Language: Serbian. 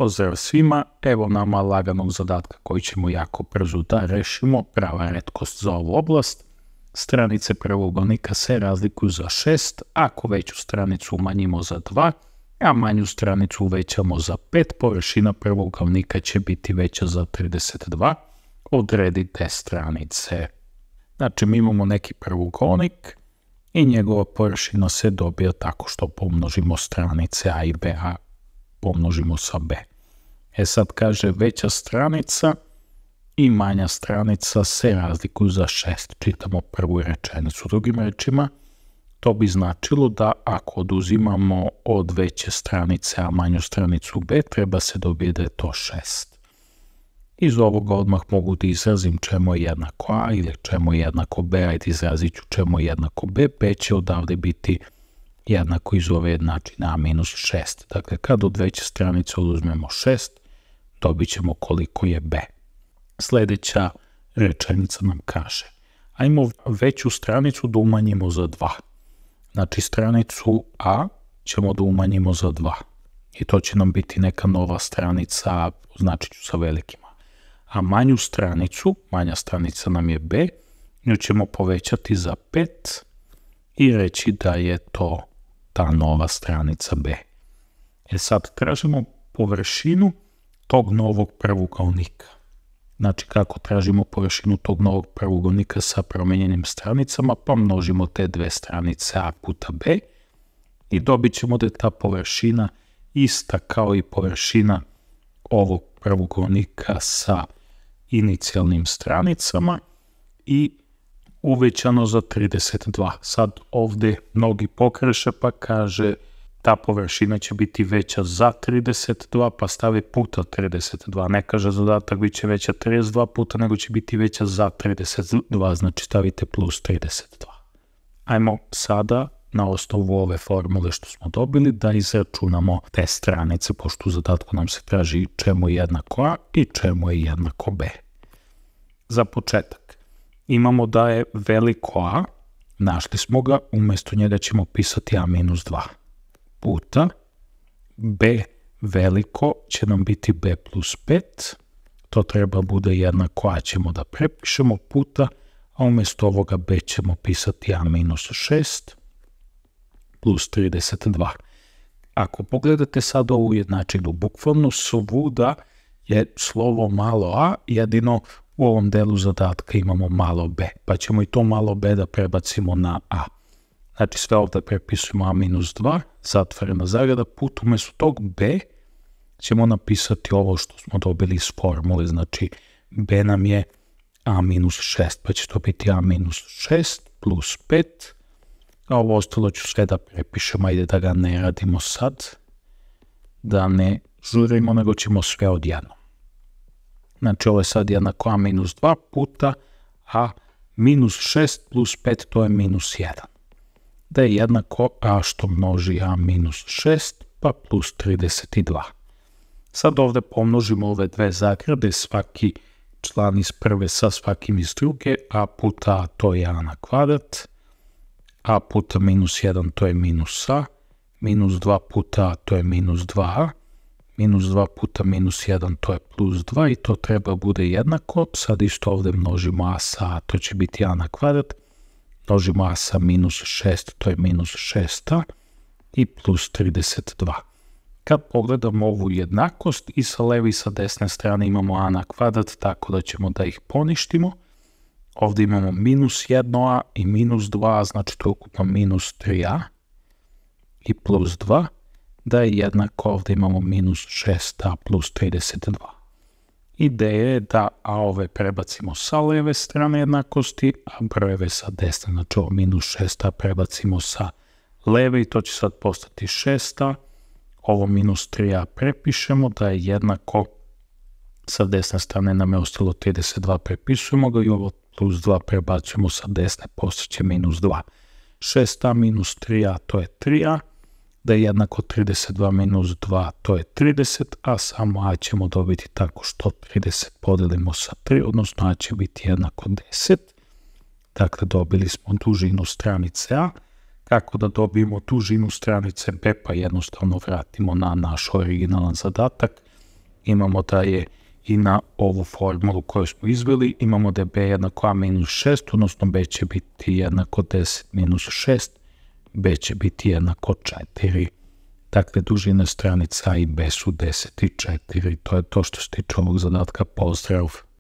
Pozdrav svima, evo nama laganog zadatka koji ćemo jako brzo da rešimo, prava retkost za ovu oblast. Stranice pravougalnika se razlikuju za 6, ako veću stranicu umanjimo za 2, a manju stranicu uvećamo za 5, površina pravougalnika će biti veća za 32. Odredite stranice. Znači mi imamo neki pravougalnik i njegova površina se dobija tako što pomnožimo stranice A i B, a pomnožimo sa B. Sad kaže veća stranica i manja stranica se razlikuju za 6. Čitamo prvu rečenicu. Drugim rečima, to bi značilo da ako oduzimamo od veće stranice A manju stranicu B, treba se dobije da je to 6. Iz ovoga odmah mogu da izrazim čemu je jednako A ili čemu je jednako B, ajde izrazit ću čemu je jednako B, B će odavde biti jednako iz ove jednačine A minus 6. Dakle, kad od veće stranice oduzmemo 6, dobit ćemo koliko je B. Sljedeća rečenica nam kaže, ajmo veću stranicu da umanjimo za 2. Znači, stranicu A ćemo da umanjimo za 2. I to će nam biti neka nova stranica, označit ću sa velikima. A manju stranicu, manja stranica nam je B, nju ćemo povećati za 5 i reći da je to ta nova stranica B. Sad tražimo površinu tog novog pravougalnika. Znači kako tražimo površinu tog novog pravougalnika sa promenjenim stranicama, pa množimo te dve stranice A puta B i dobit ćemo da je ta površina ista kao i površina ovog pravougalnika sa inicijalnim stranicama i uvećano za 32. Sad ovdje mnogi pogreše pa kaže ta površina će biti veća za 32 pa stavi puta 32. Ne kaže zadatak bit će veća 32 puta nego će biti veća za 32, znači stavite plus 32. Ajmo sada na osnovu ove formule što smo dobili da izračunamo te stranice pošto u zadatku nam se traži čemu je jednako A i čemu je jednako B. Za početak imamo da je veliko A, našli smo ga, umjesto njega ćemo pisati A minus 2 puta B veliko će nam biti B plus 5, to treba bude jednako A ćemo da prepišemo puta, a umjesto ovoga B ćemo pisati A minus 6 plus 32. Ako pogledate sad ovu jednačinu, bukvalno svuda je slovo malo A, jedino u ovom delu zadatka imamo malo B, pa ćemo i to malo B da prebacimo na A. Znači sve ovdje prepisujemo A minus 2, zatvorena zagrada, put umjesto tog B ćemo napisati ovo što smo dobili iz formule, znači B nam je A minus 6, pa će to biti A minus 6 plus 5, a ovo ostalo ću sve da prepišemo, ajde da ga ne radimo sad, da ne žurimo, nego ćemo sve odjednom. Znači ovo je sad jednako A minus 2 puta A minus 6 plus 5, to je minus 1. Da je jednako A što množi A minus 6 pa plus 32. Sad ovdje pomnožimo ove dve zagrade, svaki član iz prve sa svakim iz druge, A puta A to je A na kvadrat, A puta minus 1 to je minus A, minus 2 puta A to je minus 2A, minus 2 puta minus 1 to je plus 2 i to treba bude jednako. Sad isto ovdje množimo A sa A, to će biti A na kvadrat, množimo A sa minus 6, to je minus 6A i plus 32. Kad pogledamo ovu jednakost i sa leve i sa desne strane imamo A na kvadrat, tako da ćemo da ih poništimo. Ovdje imamo minus 1A i minus 2A, znači to je ukupno minus 3A i plus 2. Da je jednako, ovdje imamo minus 6A plus 32. Ideja je da A ove prebacimo sa leve strane jednakosti, a brojeve sa desne, znači ovo minus 6A prebacimo sa leve i to će sad postati 6A. Ovo minus 3A prepišemo, da je jednako, sa desne strane nam je ostalo 32, prepisujemo ga i ovo plus 2 prebacujemo sa desne, postaće minus 2. 6A minus 3A to je 3A. Da je jednako 32 minus 2, to je 30, a samo A ćemo dobiti tako što 30 podelimo sa 3, odnosno A će biti jednako 10. Dakle, dobili smo dužinu stranice A. Kako da dobijemo dužinu stranice B? Pa jednostavno vratimo na naš originalan zadatak. imamo da je i na ovu formulu koju smo izveli, imamo da je b jednako a minus 6, odnosno b će biti jednako 10 minus 6, b će biti jednako 4. Dakle, dužine stranica a i b su 10 i 4. To je to što se tiče ovog zadatka. Pozdrav!